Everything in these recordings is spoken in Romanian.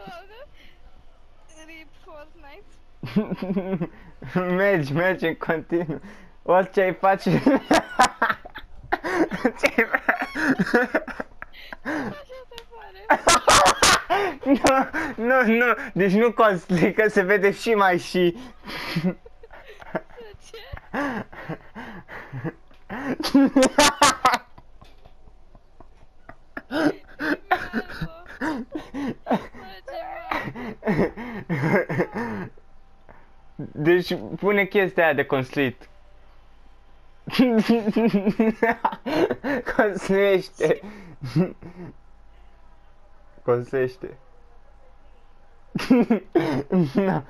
Rip Fortnite. Mergi în continuu. Orice ai face. Ce-ai Așa te pare. Nu, deci nu construi, că se vede și mai și. De ce? Deci pune chestia aia de construit. Construiește. Construiește. No.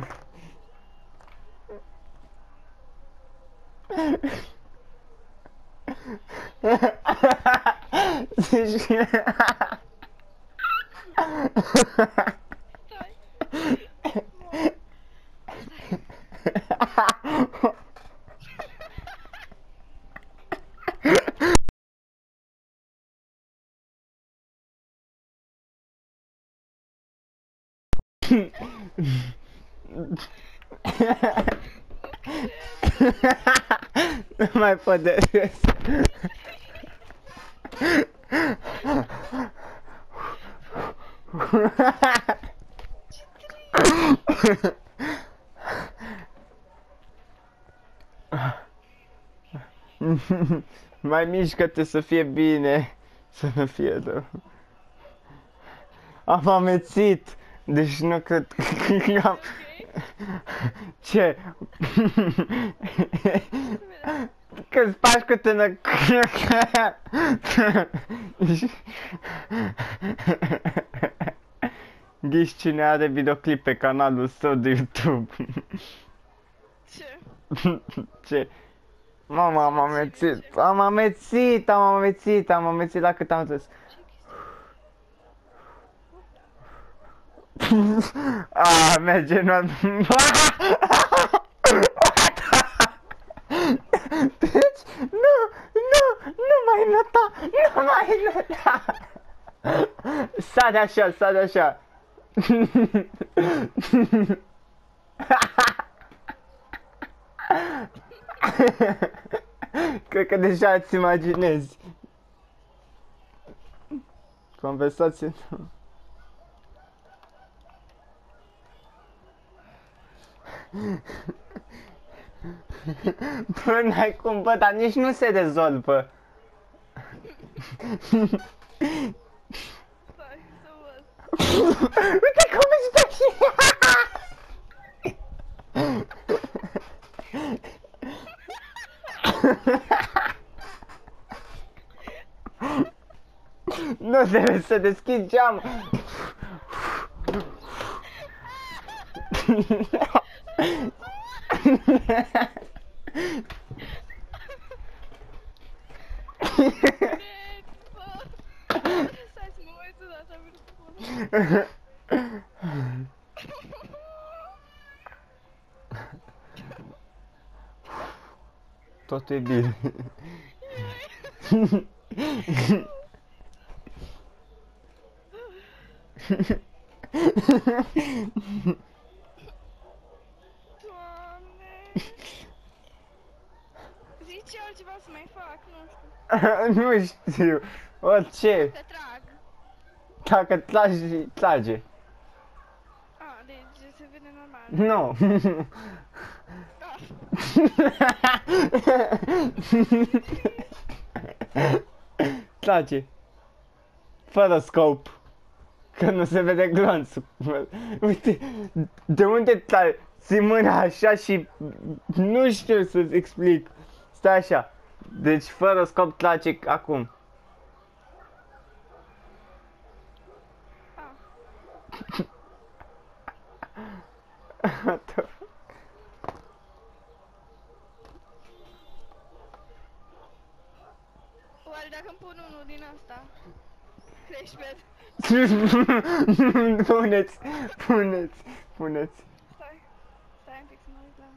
Deci... Nu mai pot de râs. Mai mișcă-te să fie bine, să nu fie rău. Am amețit, deci nu cred că am... Ce? Că spargi cu tână... Ghiși cine are videoclip pe canalul său de YouTube. Ce? Ce? Mama, am amețit la cât am zis. Merge, nu... Deci, nu mai nota. Sade așa. Cred că deja îți imaginezi. Conversație. Bă, n-ai cum, bă, dar nici nu se rezolvă. Stai să văd. Uite cum își dă și... Nu trebuie să deschizi geamul. Stai să mă uit o dată, microfonul. Totul e bine. Doamne. Zici ce altceva să mai fac, nu știu. Nu știu. Orice. Te trag. Dacă trage. Deci se vede normal. Nu. Trage. Fără scop. Că nu se vede glonțul. Uite, de unde ții mâna așa și nu știu să-ți explic. Stai așa. Deci fără scop trage acum. Oare dacă îmi pun unul din asta, crești pe... Puneți. Stai un pic să mă uit la...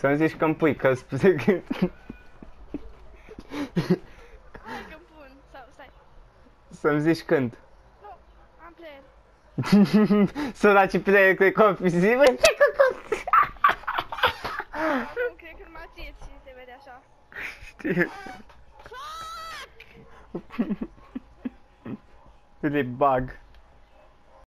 Să-mi zici că-mi pui, că spune că... Hai că-mi pun. Sau, stai. Să-mi zici când. Nu, am player. Săracii player, cred că o fi zi, bă, ce căcat! Nu, cred că numai ție ți se vede așa. Știu. De bug.